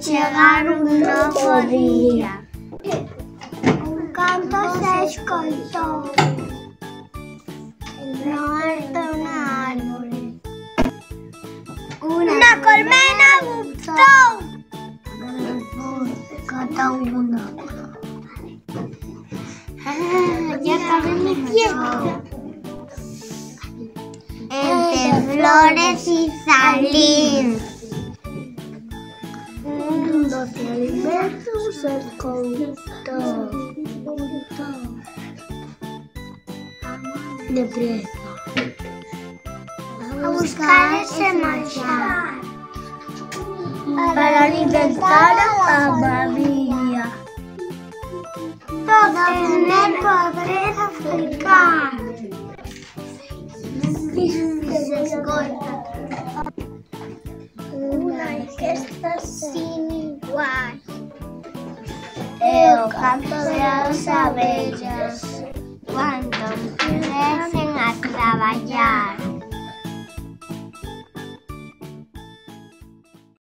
chegar un novo día. Un canto se escoitou no alto dunha árbore. Unha colmena butou. Cantou unha. Ya acabé mi tiempo. Entre flores y salín. Un mundo de alimentos se escoitó. Depresa. A buscar ese manjar para alimentar a familia. Todo tener poder africano. Se escolta. Una orquesta sin igual. O canto de las abellas cuando empiecen a traballar.